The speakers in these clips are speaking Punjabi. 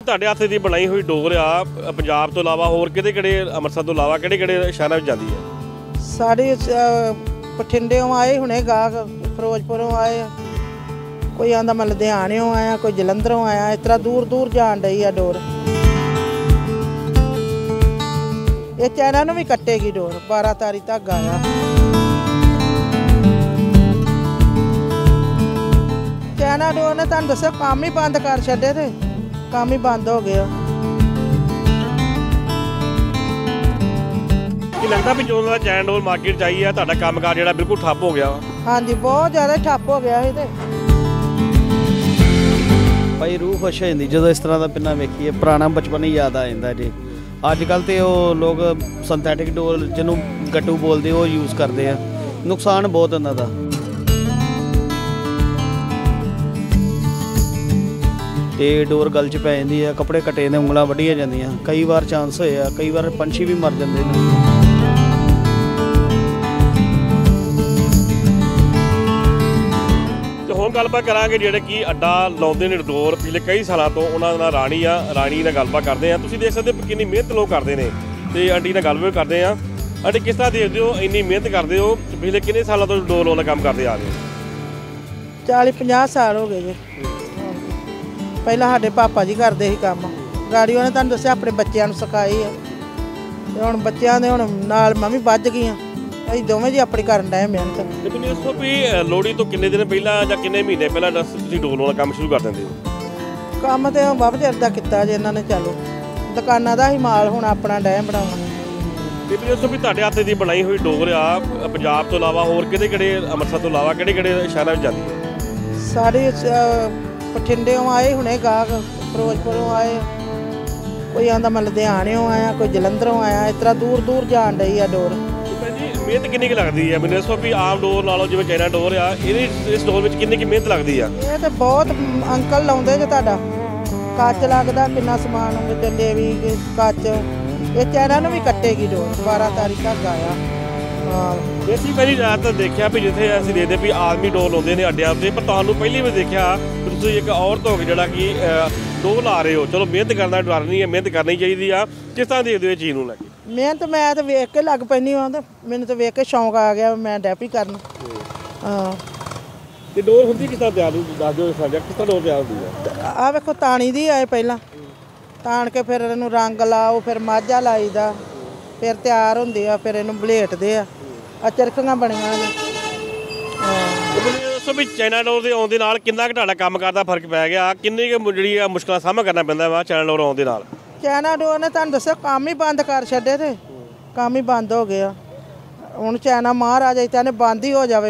ਤੁਹਾਡੇ ਹੱਥ ਦੀ ਬਣਾਈ ਹੋਈ ਡੋਰ ਆ ਪੰਜਾਬ ਤੋਂ ਇਲਾਵਾ ਹੋਰ ਕਿਹੜੇ ਅੰਮ੍ਰਿਤਸਰ ਤੋਂ ਇਲਾਵਾ ਕਿਹੜੇ ਸ਼ਹਿਰਾਂ ਵਿੱਚ ਜਾਂਦੀ ਹੈ? ਸਾਡੇ ਬਠਿੰਡਿਓਂ ਆਏ ਹੁਣੇ ਗਾਹਕ, ਫਿਰੋਜ਼ਪੁਰੋਂ ਆਏ ਆ, ਕੋਈ ਆਂਦਾ ਮੈਂ ਲੁਧਿਆਣਿਓਂ ਆਇਆ, ਕੋਈ ਜਲੰਧਰੋਂ ਆਇਆ, ਇਸ ਤਰ੍ਹਾਂ ਦੂਰ ਦੂਰ ਜਾਣ ਡਈ ਆ ਡੋਰ। ਇਹ ਚਾਈਨਾ ਨੂੰ ਵੀ ਕੱਟੇਗੀ ਡੋਰ, 12 ਤਾਰੀ ਧਾਗਾ ਆ। ਚਾਈਨਾ ਡੋਰ ਨੇ ਤੁਹਾਨੂੰ ਦੱਸਿਆ ਕੰਮ ਹੀ ਬੰਦ ਕਰ ਛੱਡੇ ਤੇ ਕੰਮ ਹੀ ਬੰਦ ਹੋ ਗਿਆ। ਕੀ ਲੱਗਦਾ ਵੀ ਜੋ ਦਾ ਚਾਈਨਾ ਡੋਰ ਮਾਰਕੀਟ 'ਚ ਆਈ ਆ ਤੁਹਾਡਾ ਕੰਮਕਾਰ ਜਿਹੜਾ ਬਿਲਕੁਲ ਠੱਪ ਹੋ ਗਿਆ ਵਾ? ਹਾਂਜੀ, ਬਹੁਤ ਜ਼ਿਆਦਾ ਠੱਪ ਹੋ ਗਿਆ ਸੀ ਤੇ ਭਾਈ ਰੂਹ ਖੁਸ਼ ਹੋ ਜਾਂਦੀ ਜਦੋਂ ਇਸ ਤਰ੍ਹਾਂ ਦਾ ਪਿੰਨਾ ਵੇਖੀਏ। ਪੁਰਾਣਾ ਬਚਪਨ ਹੀ ਯਾਦ ਆ ਜਾਂਦਾ ਜੀ। ਅੱਜ ਕੱਲ੍ਹ ਤੇ ਉਹ ਲੋਕ ਸਿੰਥੈਟਿਕ ਡੋਰ ਜਿਹਨੂੰ ਗੱਟੂ ਬੋਲਦੇ ਉਹ ਯੂਜ਼ ਕਰਦੇ ਆ। ਨੁਕਸਾਨ ਬਹੁਤ ਇਹਨਾਂ ਦਾ। ਤੇ ਡੋਰ ਗਲ 'ਚ ਪੈ ਜਾਂਦੀ ਆ, ਕੱਪੜੇ ਕੱਟੇ ਨੇ, ਉਂਗਲਾਂ ਵੱਢੀਆਂ ਜਾਂਦੀਆਂ। ਕਈ ਵਾਰ ਚਾਂਸ ਹੋਏ ਆ, ਕਈ ਵਾਰ ਪੰਛੀ ਵੀ ਮਰ ਜਾਂਦੇ ਨੇ। ਹੁਣ ਗੱਲਬਾਤ ਕਰਾਂਗੇ ਜਿਹੜੇ ਕਿ ਅੱਡਾ ਲਾਉਂਦੇ ਨੇ ਡੋਰ ਪਿਛਲੇ ਕਈ ਸਾਲਾਂ ਤੋਂ, ਉਹਨਾਂ ਦਾ ਰਾਣੀ ਨਾਲ ਗੱਲਬਾਤ ਕਰਦੇ ਆ। ਤੁਸੀਂ ਦੇਖ ਸਕਦੇ ਹੋ ਕਿੰਨੀ ਮਿਹਨਤ ਲੋਕ ਕਰਦੇ ਨੇ ਤੇ ਆਂਟੀ ਨਾਲ ਗੱਲਬਾਤ ਕਰਦੇ ਆ। ਆਂਟੀ ਕਿਸ ਤਰ੍ਹਾਂ ਦੇਖਦੇ ਹੋ, ਇੰਨੀ ਮਿਹਨਤ ਕਰਦੇ ਹੋ, ਪਿਛਲੇ ਕਿੰਨੇ ਸਾਲਾਂ ਤੋਂ ਡੋਰ ਲਾਉਣ ਦਾ ਕੰਮ ਕਰਦੇ ਆ ਰਹੇ ਹੋ? 40-50 ਸਾਲ ਹੋ ਗਏ ਜੀ। ਪਹਿਲਾਂ ਸਾਡੇ ਪਾਪਾ ਜੀ ਕਰਦੇ ਸੀ ਕੰਮ, ਗਾੜੀ ਉਹਨੇ ਤੁਹਾਨੂੰ ਦੱਸਿਆ ਆਪਣੇ ਬੱਚਿਆਂ ਨੂੰ ਸਿਖਾਈ ਆ ਤੇ ਹੁਣ ਬੱਚਿਆਂ ਦੇ ਹੁਣ ਨਾਲ ਮੈਂ ਵੀ ਵੱਜ ਗਈਆਂ। ਅਸੀਂ ਦੋਵੇਂ ਜੀ ਆਪਣੀ ਕਰਨ ਡਏ ਮਿਹਨਤ। ਤੇ ਮੈਨੂੰ ਦੱਸੋ ਵੀ ਲੋਹੜੀ ਤੋਂ ਕਿੰਨੇ ਦਿਨ ਪਹਿਲਾਂ ਜਾਂ ਕਿੰਨੇ ਮਹੀਨੇ ਪਹਿਲਾਂ ਤੁਸੀਂ ਡੋਰ ਲਾਉਣ ਦਾ ਕੰਮ ਸ਼ੁਰੂ ਕਰ ਦਿੰਦੇ ਹੋ? ਕੰਮ ਤੇ ਬਾਬਾ ਚਿਰ ਦਾ ਕੀਤਾ ਜੀ ਇਹਨਾਂ ਨੇ। ਚਾਲੂ ਦੁਕਾਨਾਂ ਦਾ ਹੀ ਮਾਲ ਹੁਣ ਆਪਣਾ ਡੈ ਬਣਾਉਣਾ। ਤੇ ਮੈਨੂੰ ਦੱਸੋ ਵੀ ਤੁਹਾਡੇ ਹੱਥ ਦੀ ਬਣਾਈ ਹੋਈ ਡੋਰ ਆ ਪੰਜਾਬ ਤੋਂ ਇਲਾਵਾ ਹੋਰ ਕਿਹੜੇ ਅੰਮ੍ਰਿਤਸਰ ਤੋਂ ਇਲਾਵਾ ਕਿਹੜੇ ਸ਼ਹਿਰਾਂ ਵਿੱਚ ਜਾਂਦੀ ਹੈ? ਸਾਡੇ ਬਠਿੰਡਿਓਂ ਆਏ ਹੁਣੇ ਗਾਹਕ, ਫਿਰੋਜ਼ਪੁਰੋਂ ਆਏ, ਕੋਈ ਆਂਦਾ ਮੈਂ ਲੁਧਿਆਣਿਓਂ ਆਇਆ, ਕੋਈ ਜਲੰਧਰੋਂ ਆਇਆ, ਇਸ ਤਰ੍ਹਾਂ ਦੂਰ ਦੂਰ ਜਾਣ ਡਈ ਆ ਡੋਰ। ਮਿਹਨਤ ਕਿੰਨੀ ਕੁ ਲੱਗਦੀ ਹੈ? ਮੈਨੂੰ ਦੱਸੋ ਵੀ ਆਮ ਡੋਰ ਨਾਲੋਂ ਜਿਵੇਂ ਚਾਈਨਾ ਡੋਰ ਆ, ਇਸ ਡੋਰ ਵਿੱਚ ਕਿੰਨੀ ਕੁ ਮਿਹਨਤ ਲੱਗਦੀ ਆ? ਇਹ ਤੇ ਬਹੁਤ ਅੰਕਲ ਲਾਉਂਦੇ ਜੇ। ਤੁਹਾਡਾ ਕੱਚ ਲੱਗਦਾ, ਕਿੰਨਾ ਸਮਾਨ ਵਿੱਚ ਲੇਵੀ ਕੱਚ। ਇਹ ਚਾਈਨਾ ਨੂੰ ਵੀ ਕੱਟੇਗੀ ਡੋਰ, 12 ਤਾਰੀ ਧਾਗਾ ਆ। ਹਾਂ, ਅਸੀਂ ਪਹਿਲੀ ਰਾਤ ਦੇਖਿਆ ਵੀ ਜਿੱਥੇ ਅਸੀਂ ਦੇਖਦੇ ਵੀ ਆਦਮੀ ਡੋਰ ਲਾਉਂਦੇ ਨੇ ਅੱਡਿਆਂ 'ਤੇ, ਪਰ ਤੁਹਾਨੂੰ ਪਹਿਲੀ ਵਾਰ ਦੇਖਿਆ ਤੁਸੀਂ ਇੱਕ ਔਰਤ ਹੋ ਕੇ ਜਿਹੜਾ ਕਿ ਡੋਰ ਲਾ ਰਹੇ ਹੋ। ਚਲੋ ਮਿਹਨਤ ਕਰਨ ਦਾ ਡਰ ਨਹੀਂ ਹੈ, ਮਿਹਨਤ ਕਰਨੀ ਚਾਹੀਦੀ ਆ। ਕਿਸ ਤਰ੍ਹਾਂ ਦੇਖਦੇ ਹੋ ਇਹ ਚੀਜ਼ ਨੂੰ ਲੈ ਕੇ? ਮਿਹਨਤ ਮੈਂ ਤਾਂ ਵੇਖ ਕੇ ਲੱਗ ਪੈਂਦੀ ਹਾਂ ਤੇ ਮੈਨੂੰ ਤਾਂ ਵੇਖ ਕੇ ਸ਼ੌਂਕ ਆ ਗਿਆ, ਮੈਂ ਡੈਪੀ ਕਰਨ। ਹਾਂ, ਤੇ ਡੋਰ ਹੁੰਦੀ ਕਿਸ ਤਰ੍ਹਾਂ ਤਿਆਰ ਹੁੰਦੀ? ਦੱਸ ਦਿਓ ਸਾਡਾ ਕਿਸ ਤਰ੍ਹਾਂ ਡੋਰ ਤਿਆਰ ਹੁੰਦੀ ਆ? ਆਹ ਵੇਖੋ ਤਾਣੀ ਦੀ ਆਏ, ਪਹਿਲਾਂ ਤਾਣ ਕੇ ਫਿਰ ਇਹਨੂੰ ਰੰਗ ਲਾਓ, ਫਿਰ ਮਾਝਾ ਲਾਈਦਾ, ਫਿਰ ਤਿਆਰ ਹੁੰਦੀ ਆ, ਫਿਰ ਇਹਨੂੰ ਬਲੇਟਦੇ ਆ। ਆ ਚਰਖੀਆਂ ਬਣੀਆਂ ਨੇ। ਦੱਸੋ ਵੀ ਚਾਈਨਾ ਡੋਰ ਦੇ ਆਉਣ ਦੇ ਨਾਲ ਕਿੰਨਾ ਕੁ ਤੁਹਾਡਾ ਕੰਮ ਕਰਦਾ ਫਰਕ ਪੈ ਗਿਆ? ਕਿੰਨੀ ਕੁ ਜਿਹੜੀ ਆ ਮੁਸ਼ਕਲਾਂ ਸਾਹਮਣਾ ਕਰਨਾ ਪੈਂਦਾ ਵਾ ਚਾਈਨਾ ਡੋਰ ਆਉਣ ਦੇ ਨਾਲ? ਚਾਈਨਾ ਡੋਰ ਨੇ ਤੁਹਾਨੂੰ ਦੱਸਿਆ ਕੰਮ ਹੀ ਬੰਦ ਕਰ ਛੱਡੇ ਤੇ ਕੰਮ ਹੀ ਬੰਦ ਹੋ ਗਿਆ। ਹੁਣ ਚਾਈਨਾ ਮਹਾਰਾਜਾ ਇੱਥੇ ਨੇ ਬੰਦ ਹੀ ਹੋ ਜਾਵੇ।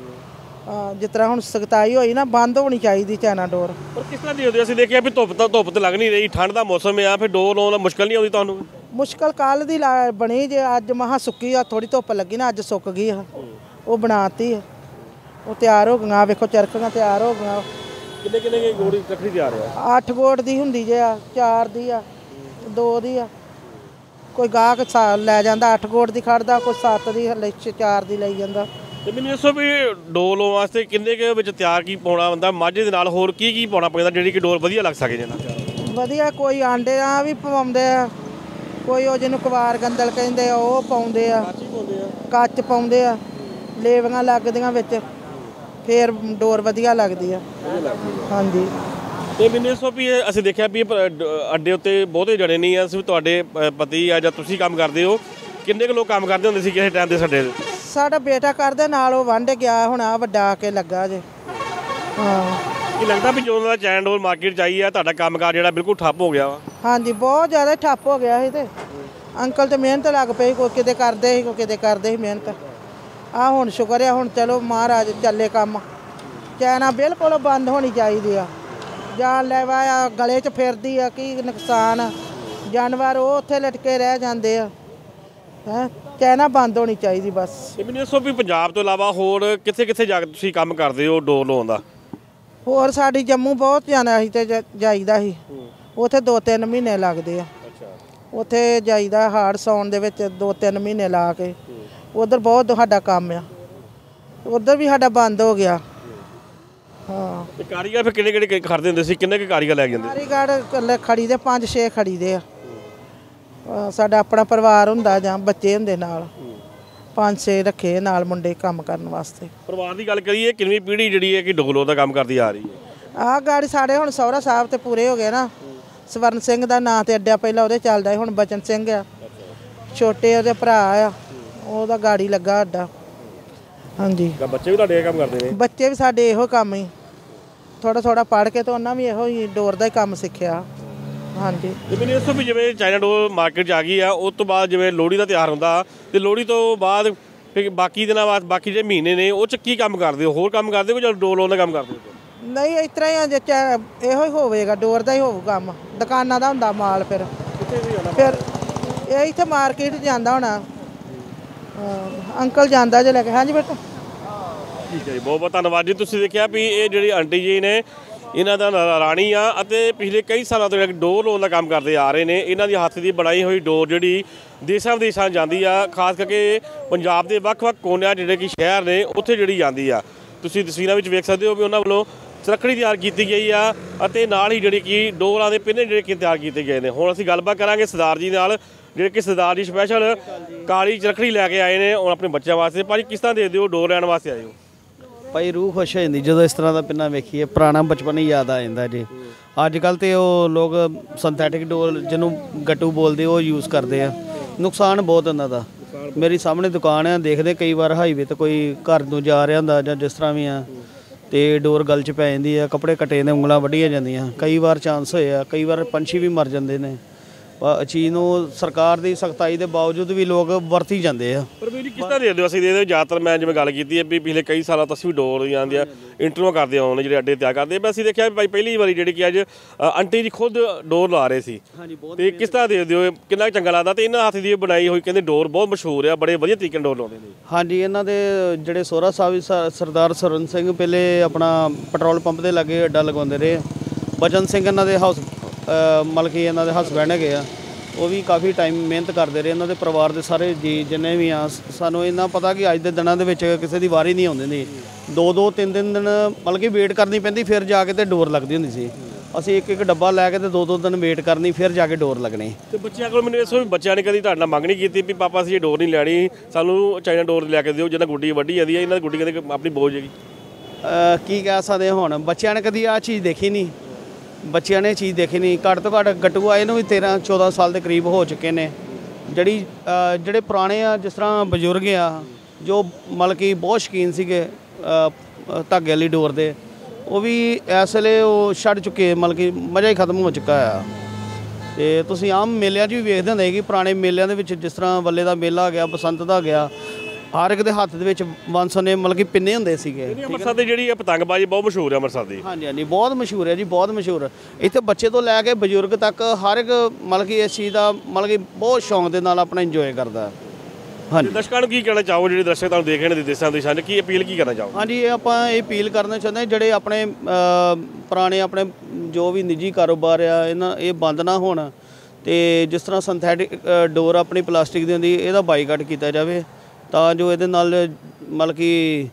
ਜਿਸ ਤਰ੍ਹਾਂ ਹੁਣ ਸਖਤਾਈ ਹੋਈ ਨਾ, ਬੰਦ ਹੋਣੀ ਚਾਹੀਦੀ ਚਾਈਨਾ ਡੋਰ। ਪਰ ਕਿਸ ਤਰ੍ਹਾਂ ਦੀ ਹੁੰਦੀ? ਅਸੀਂ ਦੇਖਿਆ ਵੀ ਧੁੱਪ ਤੇ ਲੱਗ ਨਹੀਂ ਰਹੀ, ਠੰਡ ਦਾ ਮੌਸਮ ਆ, ਫਿਰ ਡੋਰ ਲਾਉਣ ਦਾ ਮੁਸ਼ਕਲ ਨਹੀਂ ਆਉਂਦੀ ਤੁਹਾਨੂੰ? ਮੁਸ਼ਕਲ ਕੱਲ੍ਹ ਦੀ ਬਣੀ ਜੇ, ਅੱਜ ਮਹਾ ਸੁੱਕੀ ਆ, ਥੋੜੀ ਧੁੱਪ ਲੱਗੀ ਨਾ, ਅੱਜ ਸੁੱਕ ਗਈ ਆ। ਉਹ ਬਣਾਤੀ ਆ, ਉਹ ਤਿਆਰ ਹੋ ਗਈਆਂ। ਵੇਖੋ ਚਰਖੀਆਂ ਤਿਆਰ ਹੋ ਗਈਆਂ। ਕਿੰਨੇ ਗੋੜੀ ਚੱਕਰੀ ਤਿਆਰ ਆ? 8 ਗੋਟ ਦੀ ਹੁੰਦੀ ਜੇ, 4 ਦੀ ਆ, 2 ਦੀ ਆ। ਕੋਈ ਗਾਹਕ ਲੈ ਜਾਂਦਾ 8 ਗੋਟ ਦੀ ਖੜਦਾ, ਕੋਈ 7 ਦੀ, 4 ਦੀ ਲਈ ਜਾਂਦਾ। ਤੇ ਮੈਨੂੰ ਦੱਸੋ ਵੀ ਡੋਰ ਲਾਉਣ ਵਾਸਤੇ ਕਿੰਨੇ ਕੁ ਵਿੱਚ ਤਿਆਰ ਕੀ ਪਾਉਣਾ ਹੁੰਦਾ? ਮਾਝੇ ਦੇ ਨਾਲ ਹੋਰ ਕੀ ਪਾਉਣਾ ਪੈਂਦਾ ਜਿਹੜੀ ਕਿ ਡੋਰ ਵਧੀਆ ਲੱਗ ਸਕੇ? ਜਿਹਨਾਂ ਵਧੀਆ ਕੋਈ ਆਂਡੇ ਆ ਵੀ ਪਵਾਉਂਦੇ ਆ, ਕੋਈ ਉਹ ਜਿਹਨੂੰ ਕੁਵਾਰ ਗੰਦਲ ਕਹਿੰਦੇ ਆ ਉਹ ਪਾਉਂਦੇ ਆ, ਕੱਚ ਪਾਉਂਦੇ ਆ, ਲੇਵੀਆਂ ਲੱਗਦੀਆਂ ਵਿੱਚ, ਫਿਰ ਡੋਰ ਵਧੀਆ ਲੱਗਦੀ ਆ। ਹਾਂਜੀ। ਤੇ ਮੈਨੂੰ ਦੱਸੋ ਵੀ ਅਸੀਂ ਦੇਖਿਆ ਵੀ ਅੱਡੇ ਉੱਤੇ ਬਹੁਤੇ ਜਣੇ ਨਹੀਂ ਆ, ਸਿਰਫ ਤੁਹਾਡੇ ਪਤੀ ਆ ਜਾਂ ਤੁਸੀਂ ਕੰਮ ਕਰਦੇ ਹੋ। ਕਿੰਨੇ ਕੁ ਲੋਕ ਕੰਮ ਕਰਦੇ ਹੁੰਦੇ ਸੀ ਕਿਸੇ ਟਾਈਮ ਦੇ ਸਾਡੇ? ਸਾਡਾ ਬੇਟਾ ਕਰਦੇ ਨਾਲ, ਉਹ ਵਾਂਢੇ ਗਿਆ, ਹੁਣ ਆ ਵੱਡਾ ਆ ਕੇ ਲੱਗਾ ਜੇ। ਹਾਂ। ਕੀ ਲੱਗਦਾ ਵੀ ਜਦੋਂ ਦਾ ਚਾਈਨਾ ਡੋਰ ਮਾਰਕੀਟ 'ਚ ਆਈ ਆ ਤੁਹਾਡਾ ਕੰਮਕਾਰ ਜਿਹੜਾ ਬਿਲਕੁਲ ਠੱਪ ਹੋ ਗਿਆ ਵਾ? ਹਾਂਜੀ, ਬਹੁਤ ਜ਼ਿਆਦਾ ਠੱਪ ਹੋ ਗਿਆ ਸੀ। ਤੇ ਅੰਕਲ ਤੇ ਮਿਹਨਤ ਲੱਗ ਪਈ, ਕੋਈ ਕਿਤੇ ਕਰਦੇ ਸੀ, ਕੋਈ ਕਿਤੇ ਕਰਦੇ ਸੀ ਮਿਹਨਤ। ਆਹ ਹੁਣ ਸ਼ੁਕਰ ਆ, ਹੁਣ ਚਲੋ ਮਹਾਰਾਜ ਚੱਲੇ ਕੰਮ। ਚਾਈਨਾ ਬਿਲਕੁਲ ਬੰਦ ਹੋਣੀ ਚਾਹੀਦੀ ਆ। ਜਾਨਲੇਵਾ ਆ, ਗਲੇ 'ਚ ਫਿਰਦੀ ਆ, ਕੀ ਨੁਕਸਾਨ। ਜਾਨਵਰ ਉਹ ਉੱਥੇ ਲਟਕੇ ਰਹਿ ਜਾਂਦੇ ਆ। ਹੈਂ, ਚਾਈਨਾ ਬੰਦ ਹੋਣੀ ਚਾਹੀਦੀ ਬਸ। ਤੇ ਮੈਨੂੰ ਦੱਸੋ ਵੀ ਪੰਜਾਬ ਤੋਂ ਇਲਾਵਾ ਹੋਰ ਕਿੱਥੇ ਜਾ ਕੇ ਤੁਸੀਂ ਕੰਮ ਕਰਦੇ ਹੋ ਡੋਰ ਲਾਉਣ ਦਾ? ਹੋਰ ਸਾਡੀ ਜੰਮੂ ਬਹੁਤ ਜਾਣਾ ਸੀ ਤੇ ਜਾਈਦਾ ਸੀ। ਉੱਥੇ 2-3 ਮਹੀਨੇ ਲੱਗਦੇ ਆ। ਉੱਥੇ ਜਾਈਦਾ ਹਾੜ ਸਾਉਣ ਦੇ ਵਿੱਚ 2-3 ਮਹੀਨੇ ਲਾ ਕੇ। ਉਧਰ ਬਹੁਤ ਸਾਡਾ ਕੰਮ ਆ, ਉਧਰ ਵੀ ਸਾਡਾ ਬੰਦ ਹੋ ਗਿਆ। ਹਾਂ। ਤੇ ਕਾਰੀਗਰ ਫਿਰ ਕਿਹੜੇ ਖੜਦੇ ਹੁੰਦੇ ਸੀ, ਕਿੰਨੇ ਕੁ ਕਾਰੀਗਰ ਲੈ ਕੇ ਜਾਂਦੇ? ਕਾਰੀਗਰ ਖੜੀ ਦੇ 5-6 ਖੜੀ ਦੇ ਆ। ਸਾਡਾ ਆਪਣਾ ਪਰਿਵਾਰ ਹੁੰਦਾ ਜਾਂ ਬੱਚੇ ਹੁੰਦੇ ਨਾਲ, 5-6 ਰੱਖੇ ਨਾਲ ਮੁੰਡੇ ਕੰਮ ਕਰਨ ਵਾਸਤੇ। ਪਰਿਵਾਰ ਦੀ ਗੱਲ ਕਰੀਏ, ਕਿੰਨੀ ਪੀੜ੍ਹੀ ਜਿਹੜੀ ਹੈ ਕਿ ਡੋਗਲੋ ਦਾ ਕੰਮ ਕਰਦੀ ਆ ਰਹੀ ਹੈ? ਆਹ ਗਾੜੀ ਸਾਡੇ ਹੁਣ ਸਹੁਰਾ ਸਾਹਿਬ ਤੇ ਪੂਰੇ ਹੋ ਗਏ ਨਾ। ਸਵਰਨ ਸਿੰਘ ਦਾ ਨਾਂ ਤੇ ਅੱਡਿਆ ਪਹਿਲਾਂ ਉਹਦੇ ਚੱਲਦਾ, ਹੁਣ ਬਚਨ ਸਿੰਘ ਆ, ਛੋਟੇ ਉਹਦੇ ਭਰਾ ਆ, ਉਹਦਾ ਗਾੜੀ ਲੱਗਾ ਅੱਡਾ। ਹਾਂਜੀ, ਬੱਚੇ ਵੀ ਤੁਹਾਡੇ ਕੰਮ ਕਰਦੇ ਨੇ? ਬੱਚੇ ਵੀ ਸਾਡੇ ਇਹੋ ਕੰਮ ਹੀ, ਥੋੜਾ ਪੜ੍ਹ ਕੇ ਤਾਂ ਉਹਨਾਂ ਵੀ ਇਹੋ ਹੀ ਡੋਰ ਦਾ ਹੀ ਕੰਮ ਸਿੱਖਿਆ। ਹਾਂਜੀ, ਤੇ ਮੈਨੂੰ ਇਸ ਤੋਂ ਵੀ ਜਿਵੇਂ ਚਾਈਨਾ ਡੋਰ ਮਾਰਕੀਟ 'ਚ ਆ ਗਈ ਆ, ਉਸ ਤੋਂ ਬਾਅਦ ਜਿਵੇਂ ਲੋਹੜੀ ਦਾ ਤਿਉਹਾਰ ਹੁੰਦਾ ਤੇ ਲੋਹੜੀ ਤੋਂ ਬਾਅਦ ਫਿਰ ਬਾਕੀ ਦਿਨਾਂ ਬਾਅਦ ਬਾਕੀ ਜਿਹੜੇ ਮਹੀਨੇ ਨੇ ਉਹ 'ਚ ਕੀ ਕੰਮ ਕਰਦੇ ਹੋ? ਹੋਰ ਕੰਮ ਕਰਦੇ ਹੋ ਜਾਂ ਡੋਰ ਲਾਉਣ ਦਾ ਕੰਮ ਕਰਦੇ ਹੋ? ਨਹੀਂ, ਇਸ ਤਰ੍ਹਾਂ ਹੀ ਆ, ਜੇ ਇਹੋ ਹੀ ਹੋਵੇਗਾ, ਡੋਰ ਦਾ ਹੀ ਹੋਊ ਕੰਮ। ਦੁਕਾਨਾਂ ਦਾ ਹੁੰਦਾ ਮਾਲ, ਫਿਰ ਇਹ ਇੱਥੇ ਮਾਰਕੀਟ ਜਾਂਦਾ ਹੋਣਾ। ਅੰਕਲ ਜਾਂਦਾ ਜੇ ਲੈ ਕੇ। ਹਾਂਜੀ ਬੇਟਾ, ਠੀਕ ਹੈ ਜੀ, ਬਹੁਤ ਬਹੁਤ ਧੰਨਵਾਦ ਜੀ। ਤੁਸੀਂ ਦੇਖਿਆ ਵੀ ਇਹ ਜਿਹੜੀ ਆਂਟੀ ਜੀ ਨੇ, ਇਹਨਾਂ ਦਾ ਰਾਣੀ ਆ ਅਤੇ ਪਿਛਲੇ ਕਈ ਸਾਲਾਂ ਤੋਂ ਡੋਰ ਲਾਉਣ ਦਾ ਕੰਮ ਕਰਦੇ ਆ ਰਹੇ ਨੇ। ਇਹਨਾਂ ਦੀ ਹੱਥ ਦੀ ਬਣਾਈ ਹੋਈ ਡੋਰ ਜਿਹੜੀ ਦੇਸ਼ਾਂ ਵਿਦੇਸ਼ਾਂ ਜਾਂਦੀ ਆ, ਖਾਸ ਕਰਕੇ ਪੰਜਾਬ ਦੇ ਵੱਖ-ਵੱਖ ਕੋਨਿਆਂ ਜਿਹੜੇ ਕਿ ਸ਼ਹਿਰ ਨੇ ਉੱਥੇ ਜਿਹੜੀ ਜਾਂਦੀ ਆ। ਤੁਸੀਂ ਤਸਵੀਰਾਂ ਵਿੱਚ ਵੇਖ ਸਕਦੇ ਹੋ ਵੀ ਉਹਨਾਂ ਵੱਲੋਂ ਰੱਖੜੀ ਤਿਆਰ ਕੀਤੀ ਗਈ ਆ ਅਤੇ ਨਾਲ ਹੀ ਜਿਹੜੀ ਕਿ ਡੋਰਾਂ ਦੇ ਪਿੰਨੇ ਜਿਹੜੇ ਕਿ ਤਿਆਰ ਕੀਤੇ ਗਏ ਨੇ। ਹੁਣ ਅਸੀਂ ਗੱਲਬਾਤ ਕਰਾਂਗੇ ਸਰਦਾਰ ਜੀ ਨਾਲ, ਜਿਹੜੇ ਕਿ ਸਰਦਾਰ ਜੀ ਸਪੈਸ਼ਲ ਕਾਲੀ ਰੱਖੜੀ ਲੈ ਕੇ ਆਏ ਨੇ ਹੁਣ ਆਪਣੇ ਬੱਚਿਆਂ ਵਾਸਤੇ। ਭਾਜੀ ਕਿਸ ਤਰ੍ਹਾਂ ਦੇ ਦਿਓ, ਡੋਰ ਲੈਣ ਵਾਸਤੇ ਆਏ ਹੋ? ਭਾਈ ਰੂਹ ਖੁਸ਼ ਹੋ ਜਾਂਦੀ ਜਦੋਂ ਇਸ ਤਰ੍ਹਾਂ ਦਾ ਪਿੰਨਾ ਵੇਖੀਏ, ਪੁਰਾਣਾ ਬਚਪਨ ਹੀ ਯਾਦ ਆ ਜਾਂਦਾ ਜੀ। ਅੱਜ ਕੱਲ੍ਹ ਤੇ ਉਹ ਲੋਕ ਸਿੰਥੈਟਿਕ ਡੋਰ ਜਿਹਨੂੰ ਗੱਟੂ ਬੋਲਦੇ ਉਹ ਯੂਜ਼ ਕਰਦੇ ਆ। ਨੁਕਸਾਨ ਬਹੁਤ ਇਹਨਾਂ ਦਾ। ਮੇਰੀ ਸਾਹਮਣੇ ਦੁਕਾਨ ਆ, ਦੇਖਦੇ ਕਈ ਵਾਰ ਹਾਈਵੇ ਤੇ ਕੋਈ ਘਰ ਨੂੰ ਜਾ ਰਿਹਾ ਹੁੰਦਾ ਜਾਂ ਜਿਸ ਤਰ੍ਹਾਂ ਵੀ ਆ, ਤੇ ਡੋਰ ਗਲ 'ਚ ਪੈ ਜਾਂਦੀ ਆ, ਕੱਪੜੇ ਕੱਟੇ ਨੇ, ਉਂਗਲਾਂ ਵੱਢੀਆਂ ਜਾਂਦੀਆਂ। ਕਈ ਵਾਰ ਚਾਂਸ ਹੋਏ ਆ, ਕਈ ਵਾਰ ਪੰਛੀ ਵੀ ਮਰ ਜਾਂਦੇ ਨੇ। ਚੀਜ਼ ਨੂੰ ਸਰਕਾਰ ਦੀ ਸਖਤਾਈ ਦੇ ਬਾਵਜੂਦ ਵੀ ਲੋਕ ਵਰਤੀ ਜਾਂਦੇ ਆ। ਪਰ ਵੀਰ ਜੀ ਕਿਸ ਤਰ੍ਹਾਂ ਦੇ ਦਿਓ? ਅਸੀਂ ਦੇ ਜ਼ਿਆਦਾਤਰ ਮੈਂ ਜਿਵੇਂ ਗੱਲ ਕੀਤੀ ਹੈ ਵੀ ਪਿਛਲੇ ਕਈ ਸਾਲਾਂ ਤੋਂ ਅਸੀਂ ਵੀ ਡੋਰ ਜਾਂਦੀ ਆ ਇੰਟਰਵਿਊ ਕਰਦੇ ਆਉਣੇ ਜਿਹੜੇ ਅੱਡੇ ਤਿਆਰ ਕਰਦੇ, ਪਰ ਅਸੀਂ ਦੇਖਿਆ ਵੀ ਭਾਈ ਪਹਿਲੀ ਵਾਰੀ ਜਿਹੜੀ ਕਿ ਅੱਜ ਆਂਟੀ ਜੀ ਖੁਦ ਡੋਰ ਲਾ ਰਹੇ ਸੀ। ਤੇ ਕਿਸ ਤਰ੍ਹਾਂ ਦੇ ਦਿਓ, ਕਿੰਨਾ ਚੰਗਾ ਲੱਗਦਾ? ਤੇ ਇਹਨਾਂ ਹੱਥ ਦੀ ਬਣਾਈ ਹੋਈ ਕਹਿੰਦੇ ਡੋਰ ਬਹੁਤ ਮਸ਼ਹੂਰ ਆ, ਬੜੇ ਵਧੀਆ ਤਰੀਕੇ ਨਾਲ ਡੋਰ ਲਾਉਂਦੇ ਨੇ। ਹਾਂਜੀ, ਇਹਨਾਂ ਦੇ ਜਿਹੜੇ ਸਹੁਰਾ ਸਾਹਿਬ ਸਰਦਾਰ ਸਵਰਨ ਸਿੰਘ ਪਹਿਲੇ ਆਪਣਾ ਪੈਟਰੋਲ ਪੰਪ ਦੇ ਲਾਗੇ ਅੱਡਾ ਲਗਾਉਂਦੇ ਰਹੇ। ਬਚਨ ਸਿੰਘ ਇਹਨਾਂ ਦੇ ਮਤਲਬ ਕਿ ਇਹਨਾਂ ਦੇ ਹਸਬੈਂਡ ਹੈਗੇ ਆ, ਉਹ ਵੀ ਕਾਫੀ ਟਾਈਮ ਮਿਹਨਤ ਕਰਦੇ ਰਹੇ। ਇਹਨਾਂ ਦੇ ਪਰਿਵਾਰ ਦੇ ਸਾਰੇ ਜੀ ਜਿੰਨੇ ਵੀ ਆ, ਸਾਨੂੰ ਇੰਨਾ ਪਤਾ ਕਿ ਅੱਜ ਦੇ ਦਿਨਾਂ ਦੇ ਵਿੱਚ ਕਿਸੇ ਦੀ ਵਾਰੀ ਨਹੀਂ ਆਉਂਦੀ ਹੁੰਦੀ। 2-2 3-3 ਦਿਨ ਮਤਲਬ ਕਿ ਵੇਟ ਕਰਨੀ ਪੈਂਦੀ, ਫਿਰ ਜਾ ਕੇ ਤੇ ਡੋਰ ਲੱਗਦੀ ਹੁੰਦੀ ਸੀ। ਅਸੀਂ ਇੱਕ ਡੱਬਾ ਲੈ ਕੇ ਤੇ 2-2 ਦਿਨ ਵੇਟ ਕਰਨੀ, ਫਿਰ ਜਾ ਕੇ ਡੋਰ ਲੱਗਣੀ। ਤੇ ਬੱਚਿਆਂ ਕੋਲ ਮੈਨੂੰ ਵੀ ਬੱਚਿਆਂ ਨੇ ਕਦੀ ਤੁਹਾਡੇ ਨਾਲ ਮੰਗ ਨਹੀਂ ਕੀਤੀ ਵੀ ਪਾਪਾ ਅਸੀਂ ਇਹ ਡੋਰ ਨਹੀਂ ਲੈਣੀ, ਸਾਨੂੰ ਚਾਈਨਾ ਡੋਰ ਲੈ ਕੇ ਦਿਓ, ਜਿਹਨਾਂ ਗੁੱਡੀ ਵੱਡੀ ਜਾਂਦੀ ਹੈ, ਇਹਨਾਂ ਦੀ ਗੁੱਡੀ ਕਹਿੰਦੇ ਆਪਣੀ ਬੋਝ ਹੈਗੀ। ਕੀ ਕਹਿ ਸਕਦੇ ਹੁਣ, ਬੱਚਿਆਂ ਨੇ ਕਦੀ ਆਹ ਚੀਜ਼ ਦੇਖੀ ਨਹੀਂ। ਬੱਚਿਆਂ ਨੇ ਚੀਜ਼ ਦੇਖੀ ਨਹੀਂ। ਘੱਟ ਤੋਂ ਘੱਟ ਗੱਟੂ ਆਏ ਨੂੰ ਵੀ 13-14 ਸਾਲ ਦੇ ਕਰੀਬ ਹੋ ਚੁੱਕੇ ਨੇ। ਜਿਹੜੇ ਪੁਰਾਣੇ ਆ, ਜਿਸ ਤਰ੍ਹਾਂ ਬਜ਼ੁਰਗ ਆ ਜੋ ਮਤਲਬ ਕਿ ਬਹੁਤ ਸ਼ੌਕੀਨ ਸੀਗੇ ਧਾਗੇ ਵਾਲੀ ਡੋਰ ਦੇ, ਉਹ ਵੀ ਇਸ ਵੇਲੇ ਉਹ ਛੱਡ ਚੁੱਕੇ, ਮਤਲਬ ਕਿ ਮਜ਼ਾ ਹੀ ਖਤਮ ਹੋ ਚੁੱਕਾ ਆ। ਤੇ ਤੁਸੀਂ ਆਮ ਮੇਲਿਆਂ 'ਚ ਵੀ ਵੇਖਦੇ ਹੁੰਦੇ ਕਿ ਪੁਰਾਣੇ ਮੇਲਿਆਂ ਦੇ ਵਿੱਚ ਜਿਸ ਤਰ੍ਹਾਂ ਵੱਲੇ ਦਾ ਮੇਲਾ ਆ ਗਿਆ, ਬਸੰਤ ਦਾ ਗਿਆ, ਹਰ ਇੱਕ ਦੇ ਹੱਥ ਦੇ ਵਿੱਚ ਵੰਸਨੇ ਮਤਲਬ ਕਿ ਪਿੰਨੇ ਹੁੰਦੇ ਸੀਗੇ। ਅੰਮ੍ਰਿਤਸਰ ਦੀ ਜਿਹੜੀ ਪਤੰਗਬਾਜ਼ੀ ਬਹੁਤ ਮਸ਼ਹੂਰ ਹੈ ਅੰਮ੍ਰਿਤਸਰ ਦੀ। ਹਾਂਜੀ, ਬਹੁਤ ਮਸ਼ਹੂਰ ਹੈ ਜੀ, ਬਹੁਤ ਮਸ਼ਹੂਰ। ਇੱਥੇ ਬੱਚੇ ਤੋਂ ਲੈ ਕੇ ਬਜ਼ੁਰਗ ਤੱਕ ਹਰ ਇੱਕ ਮਤਲਬ ਕਿ ਇਸ ਚੀਜ਼ ਦਾ ਮਤਲਬ ਕਿ ਬਹੁਤ ਸ਼ੌਂਕ ਦੇ ਨਾਲ ਆਪਣਾ ਇੰਜੋਏ ਕਰਦਾ। ਹਾਂਜੀ, ਦਰਸ਼ਕਾਂ ਨੂੰ ਕੀ ਕਹਿਣਾ ਚਾਹੋ, ਜਿਹੜੇ ਦਰਸ਼ਕ ਤੁਹਾਨੂੰ ਦੇਖ ਰਹੇ ਨੇ ਦੇਸ਼ਾਂ ਵਿਦੇਸ਼ਾਂ 'ਚ, ਕੀ ਅਪੀਲ ਕੀ ਕਰਨਾ ਚਾਹੋ? ਹਾਂਜੀ, ਇਹ ਆਪਾਂ ਇਹ ਅਪੀਲ ਕਰਨਾ ਚਾਹੁੰਦੇ ਜਿਹੜੇ ਆਪਣੇ ਪੁਰਾਣੇ ਆਪਣੇ ਜੋ ਵੀ ਨਿੱਜੀ ਕਾਰੋਬਾਰ ਆ, ਇਹ ਬੰਦ ਨਾ ਹੋਣ। ਤੇ ਜਿਸ ਤਰ੍ਹਾਂ ਸਿੰਥੈਟਿਕ ਡੋਰ ਆਪਣੀ ਪਲਾਸਟਿਕ ਦੀ ਹੁੰਦੀ, ਇਹਦਾ ਬਾਈਕਾਟ ਕੀਤਾ ਜਾਵੇ ਤਾਂ ਜੋ ਇਹਦੇ ਨਾਲ ਮਤਲਬ ਕਿ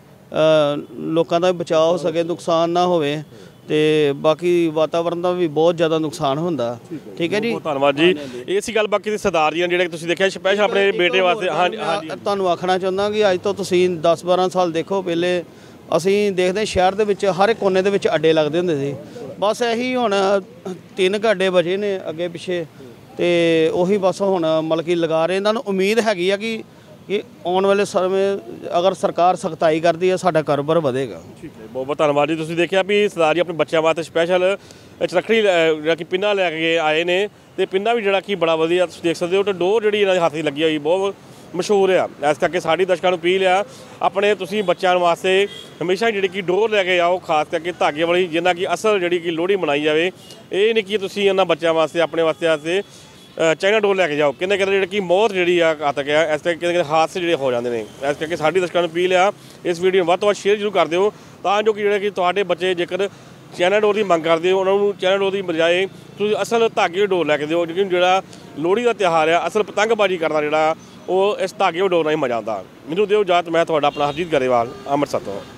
ਲੋਕਾਂ ਦਾ ਬਚਾਅ ਹੋ ਸਕੇ, ਨੁਕਸਾਨ ਨਾ ਹੋਵੇ। ਤੇ ਬਾਕੀ ਵਾਤਾਵਰਨ ਦਾ ਵੀ ਬਹੁਤ ਜ਼ਿਆਦਾ ਨੁਕਸਾਨ ਹੁੰਦਾ। ਠੀਕ ਹੈ ਜੀ, ਬਹੁਤ ਧੰਨਵਾਦ ਜੀ। ਇਹ ਸੀ ਗੱਲ ਬਾਕੀ ਦੇ ਸਰਦਾਰ ਜੀ ਜਿਹੜੇ ਤੁਸੀਂ ਦੇਖਿਆ ਸਪੈਸ਼ਲ ਆਪਣੇ ਬੇਟੇ ਵਾਸਤੇ। ਹਾਂਜੀ, ਤੁਹਾਨੂੰ ਆਖਣਾ ਚਾਹੁੰਦਾ ਕਿ ਅੱਜ ਤੋਂ ਤੁਸੀਂ 10-12 ਸਾਲ ਦੇਖੋ, ਪਹਿਲੇ ਅਸੀਂ ਦੇਖਦੇ ਸ਼ਹਿਰ ਦੇ ਵਿੱਚ ਹਰ ਇੱਕ ਕੋਨੇ ਦੇ ਵਿੱਚ ਅੱਡੇ ਲੱਗਦੇ ਹੁੰਦੇ ਸੀ। ਬਸ ਇਹੀ ਹੁਣ 3 ਅੱਡੇ ਬਚੇ ਨੇ ਅੱਗੇ ਪਿੱਛੇ, ਤੇ ਉਹੀ ਬਸ ਹੁਣ ਮਤਲਬ ਕਿ ਲਗਾ ਰਹੇ। ਇਹਨਾਂ ਨੂੰ ਉਮੀਦ ਹੈਗੀ ਆ ਕਿ ਆਉਣ ਵਾਲੇ ਸਮੇਂ ਅਗਰ ਸਰਕਾਰ ਸਖਤਾਈ ਕਰਦੀ ਹੈ, ਸਾਡਾ ਕਾਰੋਬਾਰ ਵਧੇਗਾ। ਠੀਕ ਹੈ, ਬਹੁਤ ਬਹੁਤ ਧੰਨਵਾਦ ਜੀ। ਤੁਸੀਂ ਦੇਖਿਆ ਵੀ ਸਰਦਾਰ ਜੀ ਆਪਣੇ ਬੱਚਿਆਂ ਵਾਸਤੇ ਸਪੈਸ਼ਲ ਰੱਖੜੀ ਜਿਹੜਾ ਕਿ ਪਿੰਨਾ ਲੈ ਕੇ ਆਏ ਨੇ, ਤੇ ਪਿੰਨਾ ਵੀ ਜਿਹੜਾ ਕਿ ਬੜਾ ਵਧੀਆ ਤੁਸੀਂ ਦੇਖ ਸਕਦੇ ਹੋ। ਤੇ ਡੋਰ ਜਿਹੜੀ ਇਹਨਾਂ ਦੇ ਹੱਥ 'ਚ ਲੱਗੀ ਹੋਈ ਬਹੁਤ ਮਸ਼ਹੂਰ ਆ। ਇਸ ਕਰਕੇ ਸਾਡੀ ਦਰਸ਼ਕਾਂ ਨੂੰ ਅਪੀਲ ਆ, ਆਪਣੇ ਤੁਸੀਂ ਬੱਚਿਆਂ ਵਾਸਤੇ ਹਮੇਸ਼ਾ ਜਿਹੜੀ ਕਿ ਡੋਰ ਲੈ ਕੇ ਆਓ, ਖਾਸ ਕਰਕੇ ਧਾਗੇ ਵਾਲੀ, ਜਿੰਨਾ ਕਿ ਅਸਲ ਜਿਹੜੀ ਕਿ ਲੋਹੜੀ ਮਨਾਈ ਜਾਵੇ। ਇਹ ਨਹੀਂ ਕਿ ਤੁਸੀਂ ਇਹਨਾਂ ਬੱਚਿਆਂ ਵਾਸਤੇ ਆਪਣੇ ਵਾਸਤੇ ਚਾਈਨਾ ਡੋਰ ਲੈ ਕੇ ਜਾਓ। ਕਹਿੰਦੇ ਜਿਹੜੀ ਕਿ ਮੌਤ ਜਿਹੜੀ ਆ ਘਾਤਕ ਆ, ਇਸ ਕਰਕੇ ਕਹਿੰਦੇ ਹਾਦਸੇ ਜਿਹੜੇ ਹੋ ਜਾਂਦੇ ਨੇ। ਇਸ ਕਰਕੇ ਸਾਡੀ ਦਰਸ਼ਕਾਂ ਨੂੰ ਅਪੀਲ ਆ, ਇਸ ਵੀਡੀਓ ਨੂੰ ਵੱਧ ਤੋਂ ਵੱਧ ਸ਼ੇਅਰ ਜ਼ਰੂਰ ਕਰ ਦਿਓ, ਤਾਂ ਜੋ ਕਿ ਜਿਹੜੇ ਕਿ ਤੁਹਾਡੇ ਬੱਚੇ ਜੇਕਰ ਚਾਈਨਾ ਡੋਰ ਦੀ ਮੰਗ ਕਰਦੇ ਹੋ, ਉਹਨਾਂ ਨੂੰ ਚਾਈਨਾ ਡੋਰ ਦੀ ਬਜਾਏ ਤੁਸੀਂ ਅਸਲ ਧਾਗੇ ਡੋਰ ਲੈ ਕੇ ਦਿਓ। ਕਿਉਂਕਿ ਜਿਹੜਾ ਲੋਹੜੀ ਦਾ ਤਿਉਹਾਰ ਆ, ਅਸਲ ਪਤੰਗਬਾਜ਼ੀ ਕਰਨਾ ਜਿਹੜਾ ਉਹ ਇਸ ਧਾਗੇ ਡੋਰ ਨਾਲ ਹੀ ਮਜ਼ਾ ਆਉਂਦਾ। ਮੈਨੂੰ ਦਿਓ ਇਜਾਜ਼ਤ, ਮੈਂ ਤੁਹਾਡਾ ਆਪਣਾ ਹਰਜੀਤ ਗਰੇਵਾਲ, ਅੰਮ੍ਰਿਤਸਰ ਤੋਂ।